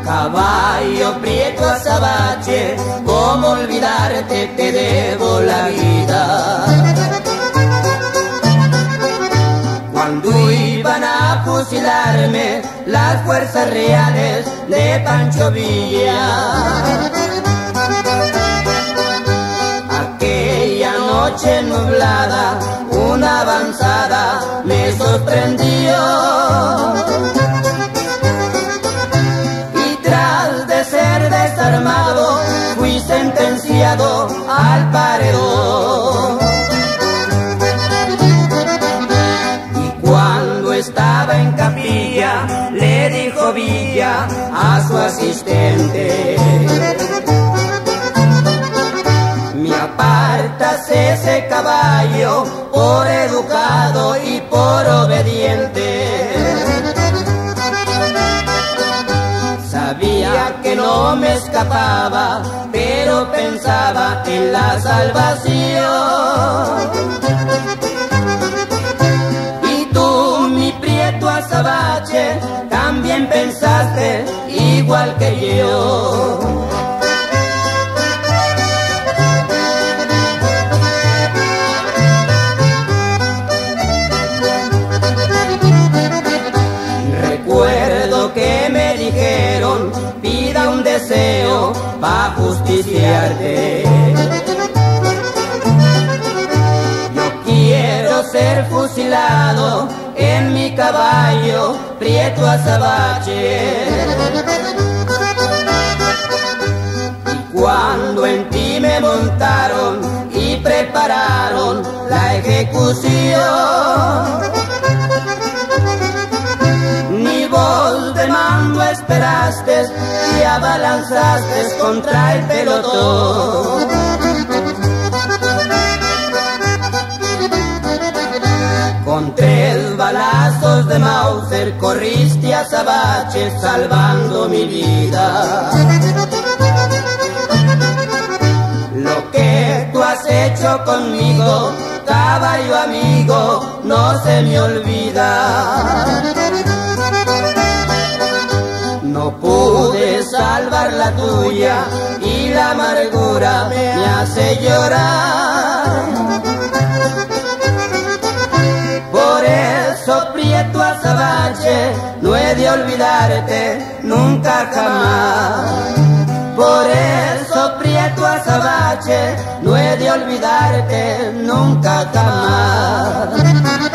Caballo prieto azabache, cómo olvidarte, te debo la vida. Cuando iban a fusilarme las fuerzas reales de Pancho Villa, aquella noche nublada, una avanzada me sorprendió. Desarmado, fui sentenciado al paredón. Y cuando estaba en capilla, le dijo Villa a su asistente: me apartas ese caballo por educado y por obediente. Sabía que no me escapaba, pero pensaba en la salvación. Y tú, mi prieto azabache, también pensaste igual que yo. Recuerdo que me dijeron: pida un deseo pa' justiciarte. Yo quiero ser fusilado en mi caballo prieto azabache. Y cuando en ti me montaron y prepararon la ejecución, ni voz de mando esperaste y abalanzaste contra el pelotón. Con 3 balazos de Mauser corriste a azabache salvando mi vida. Lo que tú has hecho conmigo, caballo amigo, no se me olvida. No pude salvar la tuya y la amargura me hace llorar. Por eso, prieto azabache, no he de olvidarte nunca jamás. Por eso, prieto azabache, no he de olvidarte nunca jamás.